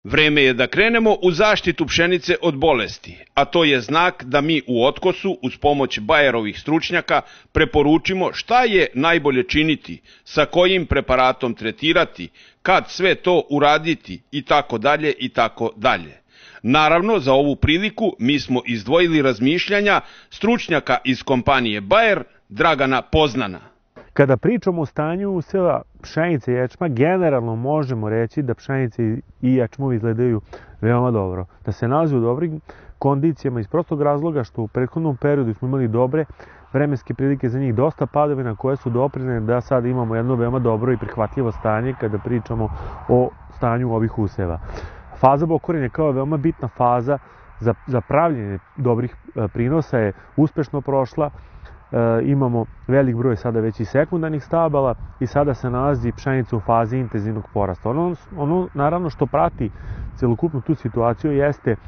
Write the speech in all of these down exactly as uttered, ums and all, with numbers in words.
Vreme je da krenemo u zaštitu pšenice od bolesti, a to je znak da mi u Otkosu uz pomoć Bayerovih stručnjaka preporučimo šta je najbolje činiti, sa kojim preparatom tretirati, kad sve to uraditi i tako dalje i tako dalje. Naravno, za ovu priliku mi smo izdvojili razmišljanja stručnjaka iz kompanije Bayer, Dragana Poznana. Kada pričamo o stanju useva pšenice i ječma, generalno možemo reći da pšenice i ječmovi izgledaju veoma dobro. Da se nalazi u dobrim kondicijama iz prostog razloga što u prethodnom periodu smo imali dobre vremenske prilike za njih, dosta padavina koje su doprinele da sad imamo jedno veoma dobro i prihvatljivo stanje kada pričamo o stanju ovih useva. Faza bokorenja kao veoma bitna faza za, za pravljenje dobrih prinosa je uspešno prošla. E, imamo velik broj sada već i sekundarnih stabala i sada se nalazi pšenica u fazi intenzivnog porasta. Ono, ono naravno što prati celokupnu tu situaciju jeste e,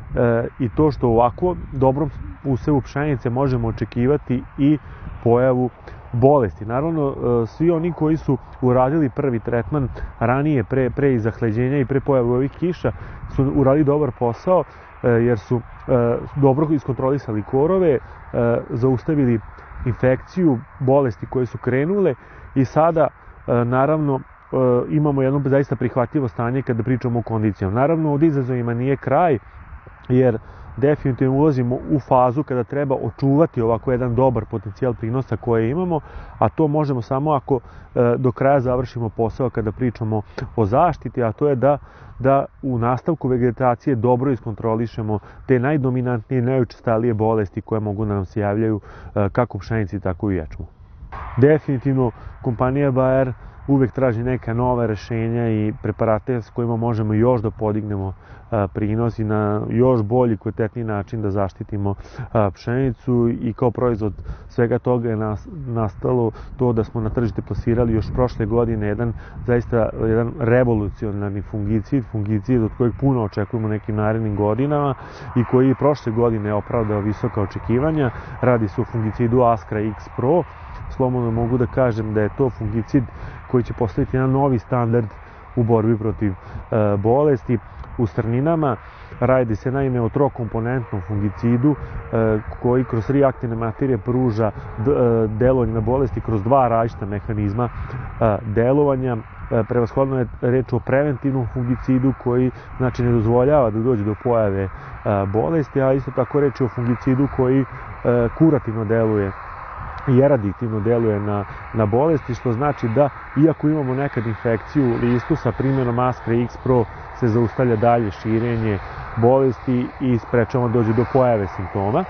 i to što u ovako dobrom usevu pšenice možemo očekivati i pojavu bolesti. Naravno, e, svi oni koji su uradili prvi tretman ranije, pre, pre i zahleđenja i pre pojave ovih kiša, su uradili dobar posao e, jer su e, dobro iskontrolisali korove, zaustavili infekciju, bolesti koje su krenule i sada naravno imamo jedno zaista prihvatljivo stanje kada pričamo o kondicijama. Naravno, od izazovima nije kraj jer definitivno ulazimo u fazu kada treba očuvati ovako jedan dobar potencijal prinosa koje imamo, a to možemo samo ako do kraja završimo posao kada pričamo o zaštiti, a to je da da u nastavku vegetacije dobro iskontrolišemo te najdominantnije i najučestalije bolesti koje mogu da nam se javljaju kako u pšenici, tako i u ječmu. Definitivno kompanija Bayer uvek traži neka nova rešenja i preparate s kojima možemo još da podignemo prinos i na još bolji, kvalitetniji način da zaštitimo pšenicu i kao proizvod svega toga je nastalo to da smo na tržište plasirali još prošle godine jedan zaista jedan revolucionarni fungicid, fungicid od kojeg puno očekujemo nekim narednim godinama i koji je prošle godine opravdao visoka očekivanja. Radi se o fungicidu Askra X Pro. Slobodno mogu da kažem da je to fungicid koji će postaviti jedan novi standard u borbi protiv e, bolesti u strninama. Radi se naime o trokomponentnom fungicidu e, koji kroz tri aktivne materije pruža d, e, delovanje na bolesti kroz dva različita mehanizma e, delovanja. E, prevashodno je reč o preventivnom fungicidu koji znači ne dozvoljava da dođe do pojave e, bolesti, a isto tako reč je o fungicidu koji e, kurativno deluje i eradiktivno deluje na, na bolesti, što znači da iako imamo nekad infekciju listu sa primjenom Askra X Pro se zaustavlja dalje širenje bolesti i sprečava dođe do pojave simptoma.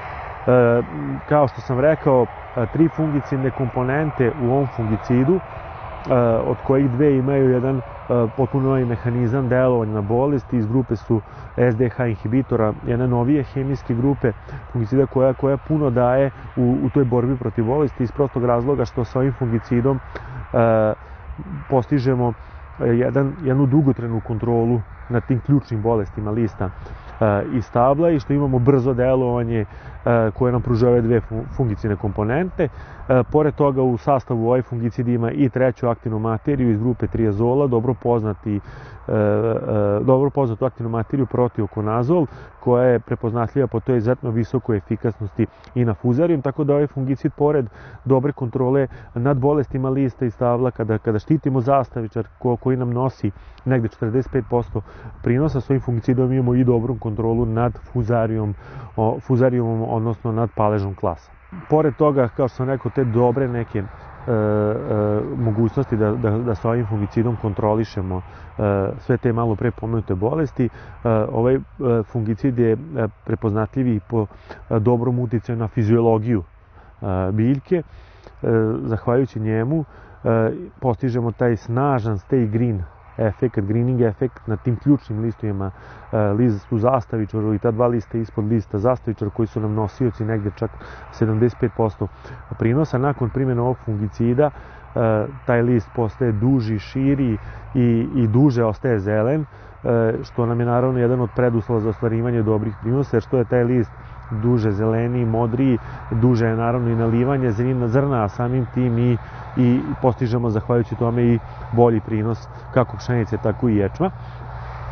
E, kao što sam rekao, tri fungicidne komponente u ovom fungicidu, e, od kojih dve imaju jedan e, potpuno novi mehanizam delovanja na bolesti, iz grupe su S D H inhibitora, jedne novije hemijske grupe fungicida koja, koja puno daje u, u toj borbi protiv bolesti iz prostog razloga što sa ovim fungicidom e, postižemo jedan, jednu dugotrajnu kontrolu nad tim ključnim bolestima lista e, i stabla i što imamo brzo delovanje e, koje nam pružaju ove dve fungicidne komponente. E, pored toga u sastavu ovaj fungicid ima i treću aktivnu materiju iz grupe triazola, dobro poznati E, e, dobro poznatu aktivnu materiju proteokonazol koja je prepoznatljiva po toj izuzetno visokoj efikasnosti i na fuzarijum, tako da ovaj fungicid pored dobre kontrole nad bolestima lista i stabla kada, kada štitimo zastavičar ko, koji nam nosi negde četrdeset pet posto prinosa, s ovim fungicidom imamo i dobru kontrolu nad fuzarijom, o, fuzarijom odnosno nad paležom klasa. Pored toga, kao što sam rekao, te dobre neke E, e, mogućnosti da, da, da sa ovim fungicidom kontrolišemo e, sve te malo pre pomenute bolesti. E, ovaj e, fungicid je prepoznatljiv po e, dobrom uticaju na fiziologiju e, biljke. E, zahvaljujući njemu e, postižemo taj snažan stay green efekt, greening efekt na tim ključnim listovima, list u zastavičaru i ta dva lista ispod lista zastavičara koji su nam nosioci negde čak sedamdeset pet posto prinosa. Nakon primjene ovog fungicida taj list postaje duži, širi i, i duže ostaje zelen, što nam je naravno jedan od preduslova za ostvarivanje dobrih prinosa, jer što je taj list duže zeleniji, modriji, duže je naravno i nalivanje zrna, a samim tim i, i postižemo zahvaljujući tome i bolji prinos kako pšenice, tako i ječma.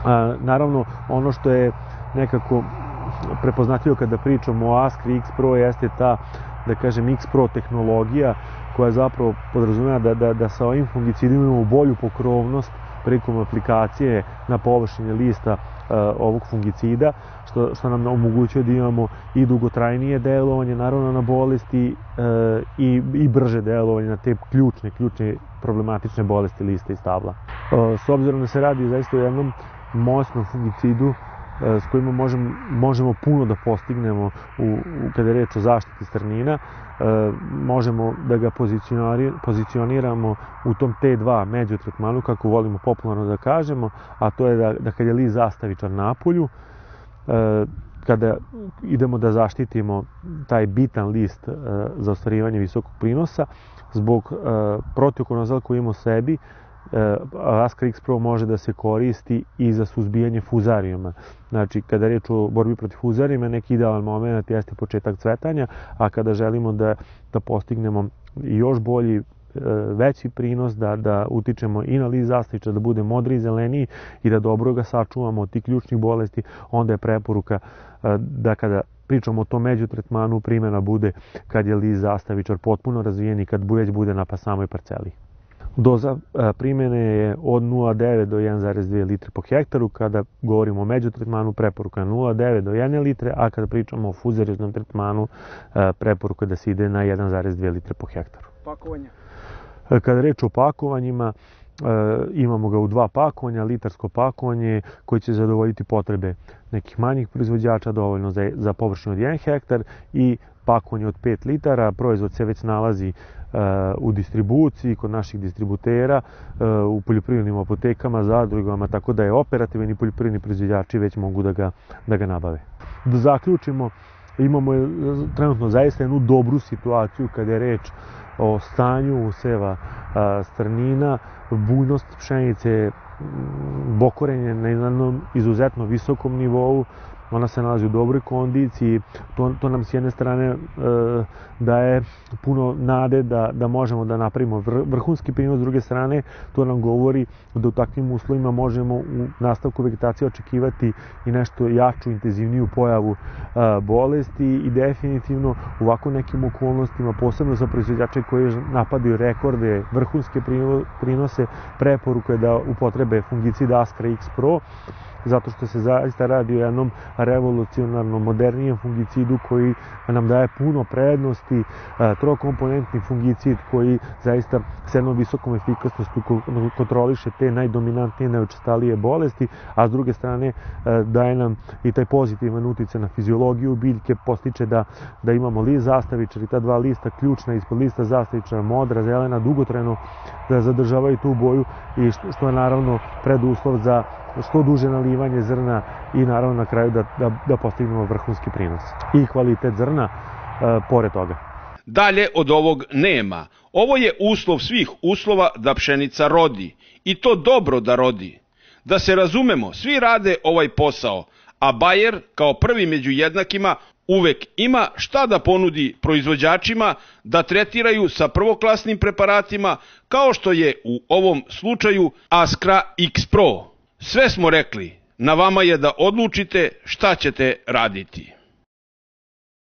Naravno, ono što je nekako prepoznatljivo kada pričamo o Askri X Pro jeste ta, da kažem, X Pro tehnologija koja zapravo podrazumeva da, da, da sa ovim fungicidima imamo bolju pokrovnost prilikom aplikacije na površini lista uh, ovog fungicida, što, što nam omogućuje da imamo i dugotrajnije delovanje, naravno na bolesti uh, i, i brže delovanje na te ključne, ključne problematične bolesti lista i stabla. Uh, s obzirom da se radi zaista o jednom moćnom fungicidu s kojima možemo, možemo puno da postignemo u, u, kada je reč o zaštiti strnina, e, možemo da ga pozicioniramo u tom T dva međutretmanu, kako volimo popularno da kažemo, a to je da, da kad je list zastavičan napolju, e, kada idemo da zaštitimo taj bitan list e, za ostvarivanje visokog prinosa, zbog e, protivkonazala koji ima u sebi, Askra X Pro može da se koristi i za suzbijanje fuzarijuma. Znači, kada je reč o borbi protiv fuzarijuma, neki idealan moment jeste početak cvetanja, a kada želimo da, da postignemo još bolji, veći prinos, da, da utičemo i na list zastaviča, da bude modri i zeleniji i da dobro ga sačuvamo od tih ključnih bolesti, onda je preporuka da kada pričamo o tom međutretmanu, primjena bude kad je list zastavičar potpuno razvijen i kad već bude na pa samoj parceli. Doza primjene je od nula zarez devet do jedan zarez dve litre po hektaru. Kada govorimo o međutretmanu, preporuka je nula zarez devet do jedne litre, a kada pričamo o fuzarioznom tretmanu, preporuka je da se ide na jedan zarez dve litre po hektaru. Pakovanje? Kada je reč o pakovanjima, imamo ga u dva pakovanja, litarsko pakovanje koje će zadovoljiti potrebe nekih manjih proizvođača, dovoljno za, za površinu od jedan hektar, i pakovanje od pet litara. Proizvod se već nalazi u distribuciji, kod naših distributera, u poljoprivrednim apotekama, zadrugama, tako da je operativni poljoprivredni proizvođači već mogu da ga, da ga nabave. Da zaključimo, imamo trenutno zaista jednu dobru situaciju kada je reč o stanju useva strnina, bujnost pšenice, bokorenje na jednom izuzetno visokom nivou, ona se nalazi u dobroj kondiciji, to, to nam s jedne strane e, daje puno nade da, da možemo da napravimo vr, vrhunski prinos, s druge strane to nam govori da u takvim uslovima možemo u nastavku vegetacije očekivati i nešto jaču, intenzivniju pojavu e, bolesti, i definitivno u ovako nekim okolnostima, posebno za proizvođače koji napadaju rekorde, vrhunske prinose, preporuka je da upotrebe fungicid Askra X Pro, zato što se zaista radi o jednom revolucionarnom, modernijem fungicidu koji nam daje puno prednosti, trokomponentni fungicid koji zaista s jednom visokom efikasnošću kontroliše te najdominantnije, najučestalije bolesti, a s druge strane daje nam i taj pozitivan uticaj na fiziologiju biljke, postiče da, da imamo list zastavičar i ta dva lista ključna ispod lista zastavičara, modra, zelena, dugotrajno da zadržavaju tu boju, i što, što je naravno preduslov za što duže nalivanje zrna i naravno na kraju da, da, da postignemo vrhunski prinos i kvalitet zrna e, pored toga. Dalje od ovog nema. Ovo je uslov svih uslova da pšenica rodi, i to dobro da rodi. Da se razumemo, svi rade ovaj posao, a Bayer kao prvi među jednakima uvek ima šta da ponudi proizvođačima da tretiraju sa prvoklasnim preparatima, kao što je u ovom slučaju Askra X Pro. Sve smo rekli, na vama je da odlučite šta ćete raditi.